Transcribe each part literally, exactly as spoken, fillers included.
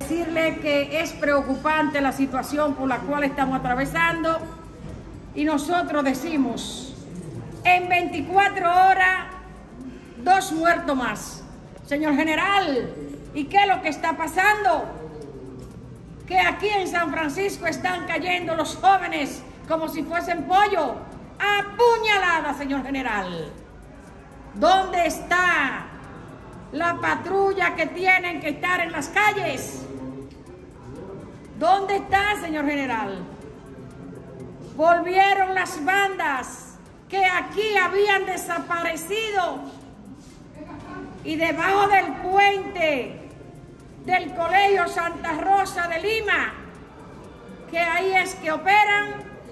Decirle que es preocupante la situación por la cual estamos atravesando y nosotros decimos, en veinticuatro horas, dos muertos más. Señor general, ¿y qué es lo que está pasando? Que aquí en San Francisco están cayendo los jóvenes como si fuesen pollo, apuñalada, señor general. ¿Dónde está la patrulla que tienen que estar en las calles? ¿Dónde está, señor general? Volvieron las bandas que aquí habían desaparecido y debajo del puente del Colegio Santa Rosa de Lima, que ahí es que operan,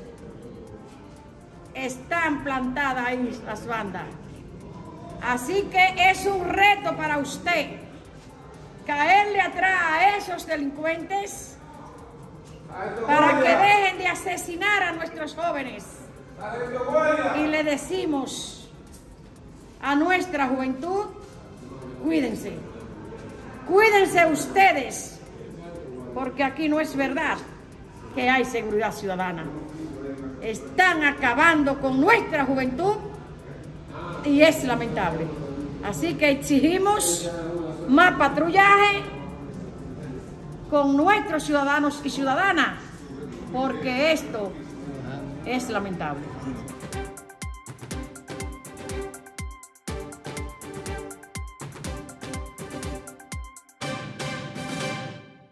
están plantadas ahí las bandas. Así que es un reto para usted caerle atrás a esos delincuentes para que dejen de asesinar a nuestros jóvenes. Y le decimos a nuestra juventud, cuídense, cuídense ustedes, porque aquí no es verdad que hay seguridad ciudadana. Están acabando con nuestra juventud y es lamentable. Así que exigimos más patrullaje con nuestros ciudadanos y ciudadanas, porque esto es lamentable.